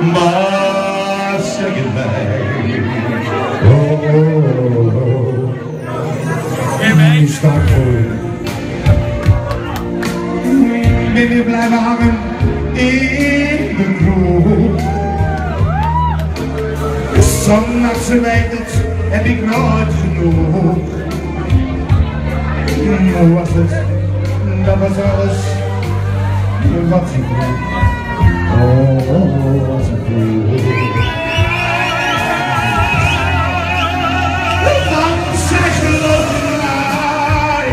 Maar zeg het mij. Nu sta ik voor u. Ben weer blijven hangen in de kroeg. Zondags verwijderd heb ik nooit genoeg. Hoe was het? Dat was alles wat ik vroeg. Oh, wat ik vroeg. Want zij geloven mij.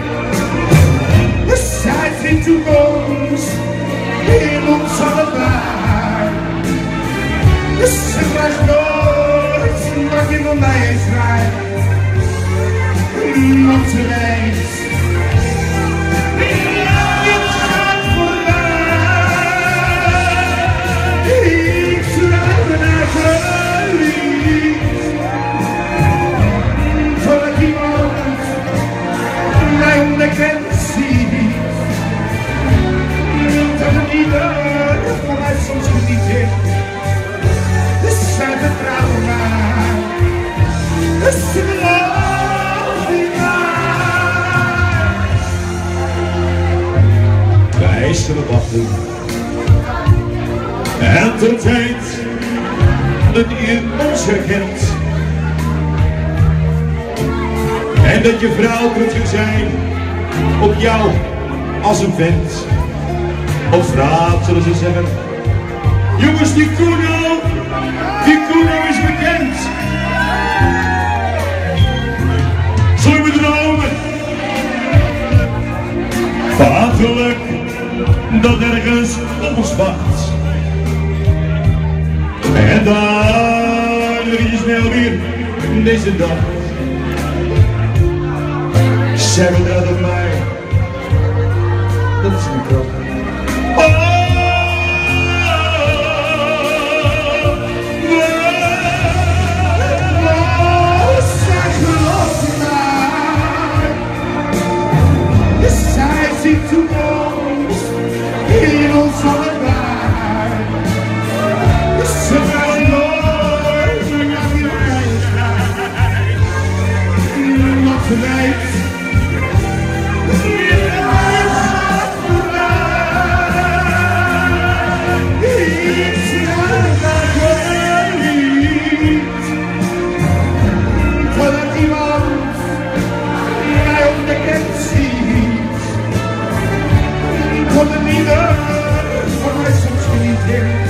Zij zien toekomst in ons allebei. Ze krijgt nooit wat je van mij eens rijdt. Want ze weet. Wij zullen wachten en de tijd dat je ons herkent en dat je vrouw kunt zijn op jou als een vent. Op straat zullen ze zeggen: jongens, die Kuno is bekend. Zullen we dromen van geluk dat ergens op ons wacht? En daar lig je snel weer deze dag. Zij vertelt op mij, dat is een krop. Toekomst in ons allebei. Ze gaan nooit meer naar die reis. Wat ze weet. Gaat voorbij. Ik schrijf naar niet. Voordat iemand mij onbekend ziet. Voor de liefde van mij soms geniet.